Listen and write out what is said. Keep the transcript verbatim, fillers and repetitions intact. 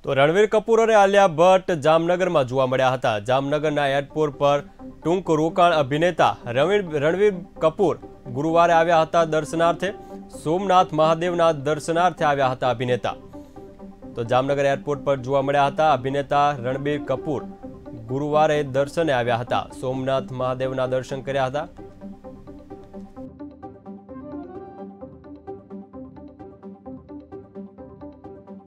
તો રણવીર કપૂર અને આલિયા ભટ્ટ જામનગરમાં જોવા મળ્યા હતા। જામનગરના એરપોર્ટ પર ટૂંક રોકાણ અભિનેતા રણવીર રણવીર કપૂર ગુરુવારે આવ્યા હતા દર્શનાર્થે। સોમનાથ મહાદેવના દર્શનાર્થે આવ્યા હતા અભિનેતા। તો જામનગર એરપોર્ટ પર જોવા મળ્યા હતા અભિનેતા રણબીર કપૂર ગુરુવારે દર્શને આવ્યા હતા। સોમનાથ મહાદેવના દર્શન કર્યા હતા।